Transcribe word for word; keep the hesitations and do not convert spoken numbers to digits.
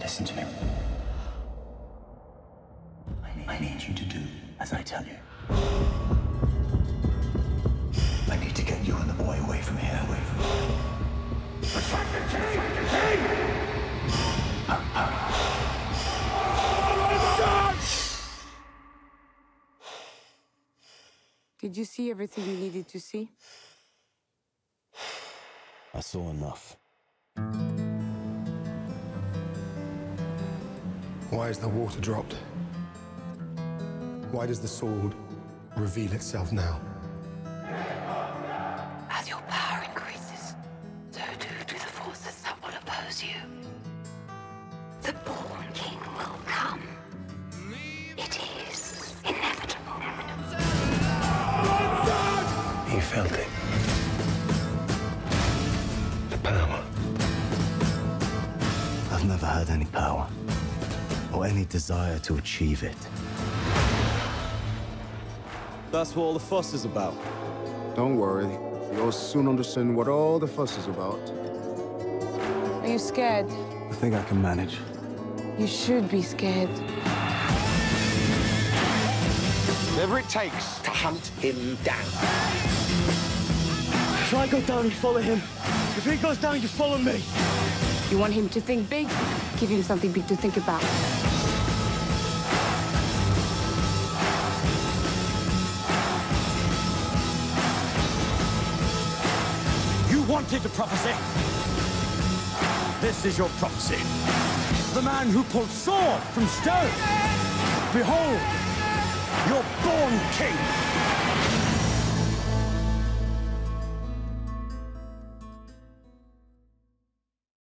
Listen to me. I need you to do as I tell you. I need to get you and the boy away from here. Away from here. Protect the king! Protect the king! Hurry, hurry. Did you see everything you needed to see? I saw enough. Why is the water dropped? Why does the sword reveal itself now? As your power increases, so too do the forces that will oppose you. The born king will come. It is inevitable. You felt it. The power. I've never had any power, or any desire to achieve it. That's what all the fuss is about. Don't worry. You'll soon understand what all the fuss is about. Are you scared? I think I can manage. You should be scared. Whatever it takes to hunt him down. If I go down, you follow him. If he goes down, you follow me. You want him to think big? Give him something big to think about. You wanted the prophecy. This is your prophecy. The man who pulled sword from stone. Behold, your born king.